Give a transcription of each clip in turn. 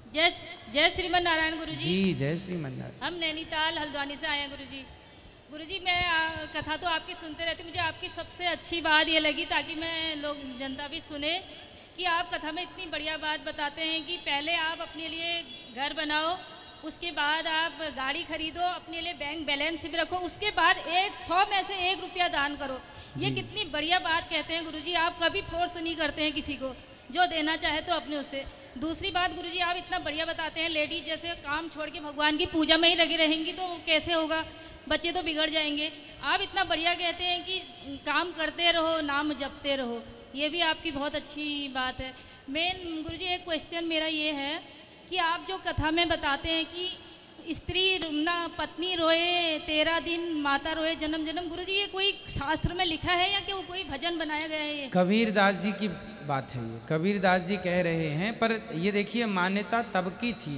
जय जय श्रीमन नारायण गुरुजी। जी जय श्रीमन नारायण। हम नैनीताल हल्द्वानी से आए हैं गुरुजी। गुरुजी मैं कथा तो आपकी सुनते रहती, मुझे आपकी सबसे अच्छी बात ये लगी, ताकि मैं लोग जनता भी सुने, कि आप कथा में इतनी बढ़िया बात बताते हैं कि पहले आप अपने लिए घर बनाओ, उसके बाद आप गाड़ी खरीदो, अपने लिए बैंक बैलेंस भी रखो, उसके बाद 100 में से 1 रुपया दान करो। ये कितनी बढ़िया बात कहते हैं गुरुजी। आप कभी फोर्स नहीं करते हैं किसी को, जो देना चाहे तो अपने उससे। दूसरी बात गुरुजी, आप इतना बढ़िया बताते हैं, लेडीज जैसे काम छोड़ के भगवान की पूजा में ही लगी रहेंगी तो कैसे होगा, बच्चे तो बिगड़ जाएंगे। आप इतना बढ़िया कहते हैं कि काम करते रहो, नाम जपते रहो, ये भी आपकी बहुत अच्छी बात है। मेन गुरुजी एक क्वेश्चन मेरा ये है कि आप जो कथा में बताते हैं कि स्त्री ना पत्नी रोए 13 दिन, माता रोए जन्म जन्म, गुरुजी ये कोई शास्त्र में लिखा है या कि वो कोई भजन बनाया गया है? ये कबीर दास जी की बात है, ये कबीर दास जी कह रहे हैं। पर ये देखिए मान्यता तब की थी,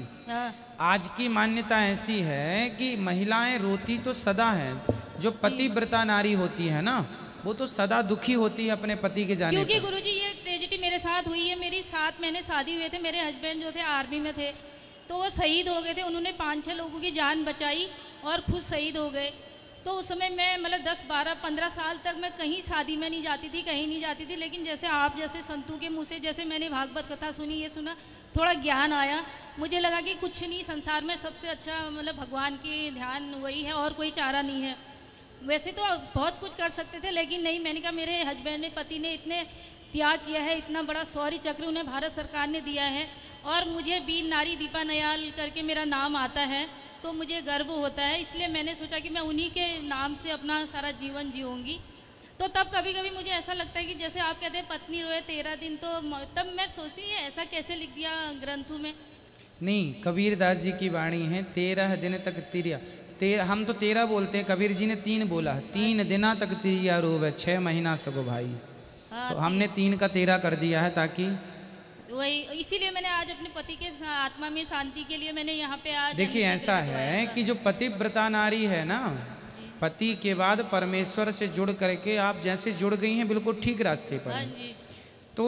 आज की मान्यता ऐसी है कि महिलाएं रोती तो सदा हैं। जो पतिव्रता नारी होती है ना, वो तो सदा दुखी होती है अपने पति के जाने क्योंकि पर। गुरुजी ये ट्रेजिडी मेरे साथ हुई है। मेरी 7 महीने शादी हुए थे, मेरे हस्बैंड जो थे आर्मी में थे, तो वो शहीद हो गए थे। उन्होंने 5-6 लोगों की जान बचाई और खुद शहीद हो गए। तो उस समय मैं मतलब 10, 12, 15 साल तक मैं कहीं शादी में नहीं जाती थी, कहीं नहीं जाती थी। लेकिन जैसे आप जैसे संतों के मुँह से जैसे मैंने भागवत कथा सुनी, ये सुना, थोड़ा ज्ञान आया, मुझे लगा कि कुछ नहीं, संसार में सबसे अच्छा मतलब भगवान की ध्यान वही है और कोई चारा नहीं है। वैसे तो बहुत कुछ कर सकते थे, लेकिन नहीं, मैंने कहा मेरे हस्बैंड ने, पति ने इतने त्याग किया है, इतना बड़ा शौर्य चक्र उन्हें भारत सरकार ने दिया है, और मुझे वीर नारी दीपा नयाल करके मेरा नाम आता है, तो मुझे गर्व होता है। इसलिए मैंने सोचा कि मैं उन्हीं के नाम से अपना सारा जीवन जीऊँगी। तो तब कभी कभी मुझे ऐसा लगता है कि जैसे आप कहते हैं पत्नी रोए 13 दिन, तो तब मैं सोचती हूँ ऐसा कैसे लिख दिया ग्रंथों में। नहीं, कबीर दास जी की वाणी है 13 दिन तक तिरिया। हम तो 13 बोलते हैं, कबीर जी ने 3 बोला, 3 दिना तक तिरिया रोवे 6 महीना सगो भाई। तो हमने 3 का 13 कर दिया है, ताकि वही, इसीलिए मैंने आज अपने पति के आत्मा में शांति के लिए मैंने यहाँ पे आज। देखिए ऐसा है कि जो पतिव्रता नारी है ना, पति के बाद परमेश्वर से जुड़ करके आप जैसे जुड़ गई हैं, बिल्कुल ठीक रास्ते पर हैं। तो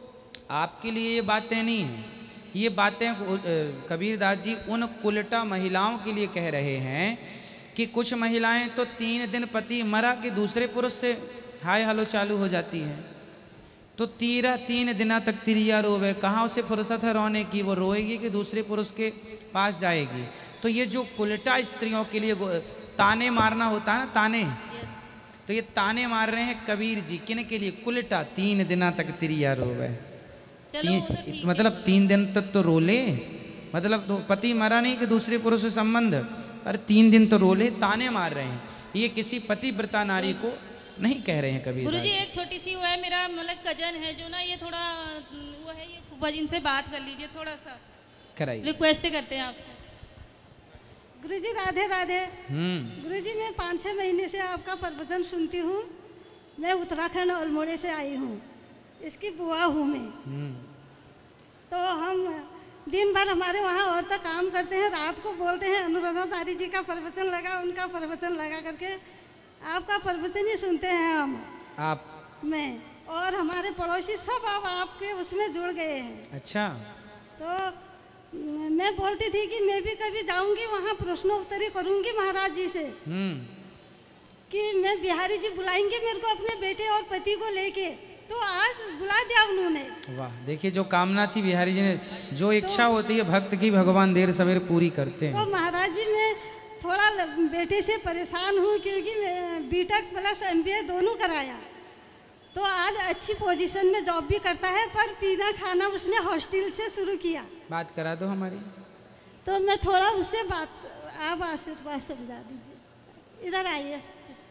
आपके लिए ये बातें नहीं हैं, ये बातें कबीर दास जी उन कुलटा महिलाओं के लिए कह रहे हैं कि कुछ महिलाएं तो 3 दिन पति मरा कि दूसरे पुरुष से हाय हेलो चालू हो जाती हैं। तो 3 दिना तक तिरिया रोवे, कहाँ उसे फुर्सत है रोने की? वो रोएगी कि दूसरे पुरुष के पास जाएगी। तो ये जो कुलटा स्त्रियों के लिए ताने मारना होता है ना, ताने, तो ये ताने मार रहे हैं कबीर जी किन के लिए? कुलटा 3 दिना तक तिरिया रोवे। मतलब 3 दिन तक तो रो ले, मतलब तो पति मरा नहीं कि दूसरे पुरुष से संबंध, पर 3 दिन तो रो ले, ताने मार रहे हैं। ये किसी पतिव्रता नारी को नहीं कह रहे हैं कबीर। गुरुजी एक छोटी सी वो है, मेरा मतलब कजन है जो ना, ये थोड़ा वो है, ये फूफा जी से बात कर लीजिए, थोड़ा सा कराइए, रिक्वेस्ट करते हैं आपसे। गुरुजी राधे राधे। गुरुजी मैं 5-6 महीने से आपका प्रवचन सुनती हूँ। मैं उत्तराखंड अल्मोड़े से आई हूँ, इसकी बुआ हूँ मैं। तो हम दिन भर हमारे वहाँ औरतें काम करते हैं, रात को बोलते हैं अनुराधाचार्य जी का प्रवचन लगा, उनका प्रवचन लगा करके आपका प्रवचन ही सुनते हैं हम। आप मैं और हमारे पड़ोसी सब अब आपके उसमें जुड़ गए हैं। अच्छा। तो मैं बोलती थी कि मैं भी कभी जाऊंगी वहाँ, प्रश्नोत्तरी करूंगी महाराज जी से कि मैं बिहारी जी बुलाएंगे मेरे को अपने बेटे और पति को लेके। तो आज बुला दिया उन्होंने। वाह, देखिए जो कामना थी बिहारी जी ने, जो इच्छा होती है भक्त की, भगवान देर सवेर पूरी करते हैं। तो महाराज जी मैं थोड़ा बेटे से परेशान हूँ, क्योंकि मैं बीटेक प्लस MBA दोनों कराया। तो आज अच्छी पोजीशन में जॉब भी करता है, पर पीना खाना उसने हॉस्टल से शुरू किया। बात करा दो हमारी। तो मैं थोड़ा उससे बात, आप आशीर्वाद समझा दीजिए। इधर आइए,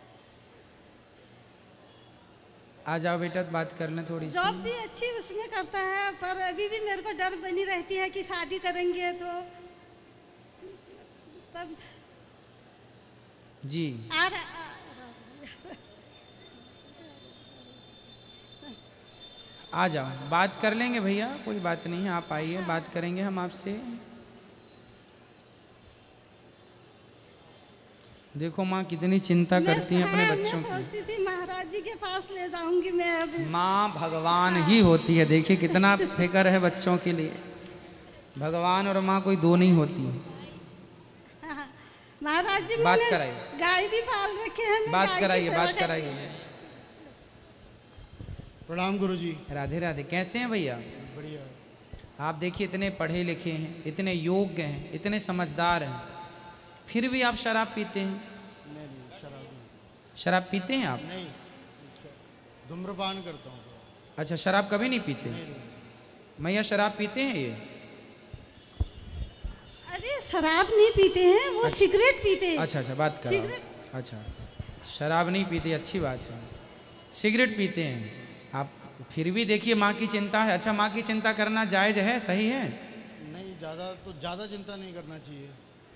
आ जाओ बेटा, बात कर लें थोड़ी सी। जॉब भी अच्छी उसमें करता है, पर अभी भी मेरे को डर बनी रहती है कि शादी करेंगे तो तब जी आ जाओ, बात कर लेंगे भैया, कोई बात नहीं है, आप आइए, बात करेंगे हम आपसे। देखो माँ कितनी चिंता करती हैं अपने बच्चों की। सोचती थी महाराज जी के पास ले जाऊंगी मैं अब। माँ भगवान ही होती है, देखिए कितना फिक्र है बच्चों के लिए। भगवान और माँ कोई दो नहीं होती। हाँ, महाराज जी बात मैंने कराइए। गाय भी पाल रखे हैं। मैं बात गाय की कराइए, सेवा बात करती कराइए। हूँ। प्रणाम गुरुजी। राधे राधे। कैसे हैं भैया? बढ़िया। आप देखिए इतने पढ़े लिखे हैं, इतने योग्य हैं, इतने समझदार हैं, फिर भी आप शराब पीते हैं। नहीं, शराब नहीं। शराब पीते हैं आप? नहीं, धूम्रपान करता हूँ। अच्छा, शराब कभी नहीं पीते? मैया शराब पीते हैं ये? अरे शराब नहीं पीते हैं, वो सिगरेट पीते हैं। अच्छा अच्छा, बात करो। सिगरेट। अच्छा, शराब नहीं पीते, अच्छी बात है। सिगरेट पीते हैं आप, फिर भी देखिए माँ की चिंता है। अच्छा, माँ की चिंता करना जायज़ है, सही है? नहीं, ज़्यादा चिंता नहीं करना चाहिए।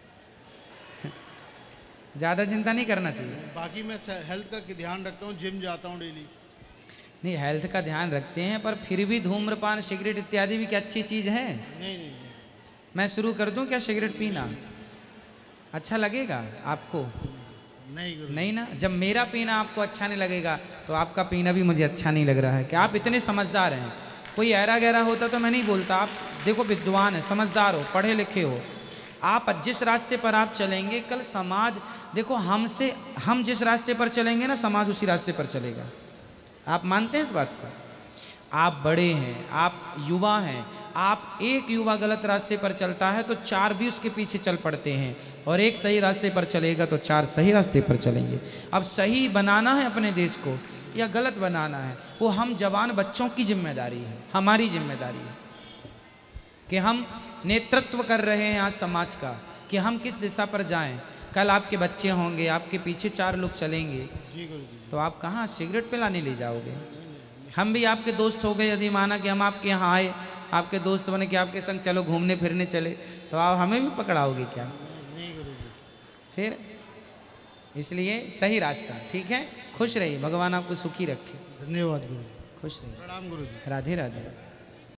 ज़्यादा चिंता नहीं करना चाहिए। बाकी मैं हेल्थ का ध्यान रखता हूँ, जिम जाता हूँ डेली। नहीं, हेल्थ का ध्यान रखते हैं, पर फिर भी धूम्रपान सिगरेट इत्यादि भी क्या अच्छी चीज़ है? नहीं नहीं। मैं शुरू कर दूं क्या सिगरेट पीना? अच्छा लगेगा आपको? नहीं गुरु। नहीं ना। जब मेरा पीना आपको अच्छा नहीं लगेगा तो आपका पीना भी मुझे अच्छा नहीं लग रहा है। कि आप इतने समझदार हैं। कोई ऐरा गहरा होता तो मैं नहीं बोलता। आप देखो विद्वान है, समझदार हो, पढ़े लिखे हो। आप जिस रास्ते पर आप चलेंगे, कल समाज देखो हम जिस रास्ते पर चलेंगे ना, समाज उसी रास्ते पर चलेगा। आप मानते हैं इस बात को? आप बड़े हैं, आप युवा हैं, आप एक युवा गलत रास्ते पर चलता है तो 4 भी उसके पीछे चल पड़ते हैं, और एक सही रास्ते पर चलेगा तो 4 सही रास्ते पर चलेंगे। अब सही बनाना है अपने देश को या गलत बनाना है, वो हम जवान बच्चों की जिम्मेदारी है, हमारी जिम्मेदारी है कि हम नेतृत्व कर रहे हैं आज समाज का, कि हम किस दिशा पर जाएं। कल आपके बच्चे होंगे, आपके पीछे 4 लोग चलेंगे, जी गुरु जी। तो आप कहाँ सिगरेट पिलाने ले जाओगे? हम भी आपके दोस्त हो गए, यदि माना कि हम आपके यहाँ आए, आपके दोस्त बने कि आपके संग चलो घूमने फिरने चले, तो आप हमें भी पकड़ाओगे क्या? नहीं गुरु जी। फिर इसलिए सही रास्ता, ठीक है। खुश रहिए, भगवान आपको सुखी रखे। धन्यवाद गुरु जी। खुश रहिए। प्रणाम गुरु जी। राधे राधे।